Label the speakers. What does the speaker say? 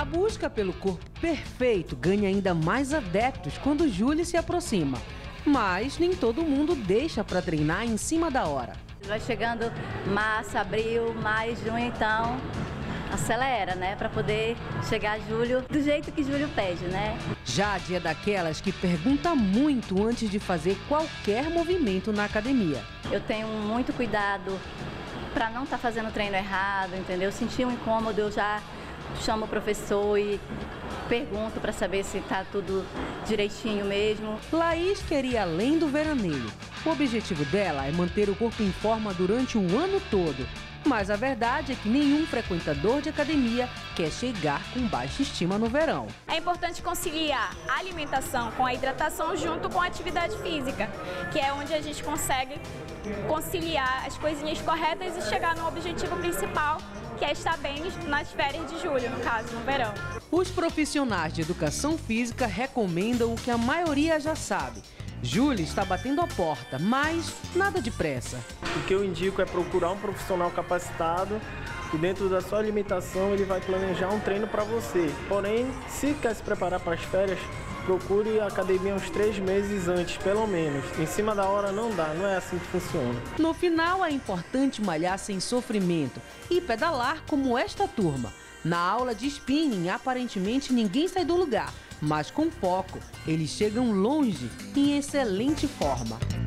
Speaker 1: A busca pelo corpo perfeito ganha ainda mais adeptos quando Júlia se aproxima. Mas nem todo mundo deixa para treinar em cima da hora.
Speaker 2: Vai chegando março, abril, maio, junho, então acelera, né? Para poder chegar a julho do jeito que julho pede, né?
Speaker 1: Jade é daquelas que pergunta muito antes de fazer qualquer movimento na academia.
Speaker 2: Eu tenho muito cuidado para não estar fazendo treino errado, entendeu? Sentir um incômodo, eu já chamo o professor e pergunto para saber se está tudo direitinho mesmo.
Speaker 1: Laís quer ir além do veraneio. O objetivo dela é manter o corpo em forma durante o ano todo. Mas a verdade é que nenhum frequentador de academia quer chegar com baixa estima no verão.
Speaker 3: É importante conciliar a alimentação com a hidratação junto com a atividade física, que é onde a gente consegue conciliar as coisinhas corretas e chegar no objetivo principal, que é estar bem nas férias de julho, no caso, no verão.
Speaker 1: Os profissionais de educação física recomendam o que a maioria já sabe. Júlia está batendo a porta, mas nada de pressa.
Speaker 4: O que eu indico é procurar um profissional capacitado e dentro da sua alimentação ele vai planejar um treino para você. Porém, se quer se preparar para as férias, procure a academia uns 3 meses antes, pelo menos. Em cima da hora não dá, não é assim que funciona.
Speaker 1: No final, é importante malhar sem sofrimento e pedalar como esta turma. Na aula de spinning, aparentemente ninguém sai do lugar, mas com foco, eles chegam longe em excelente forma.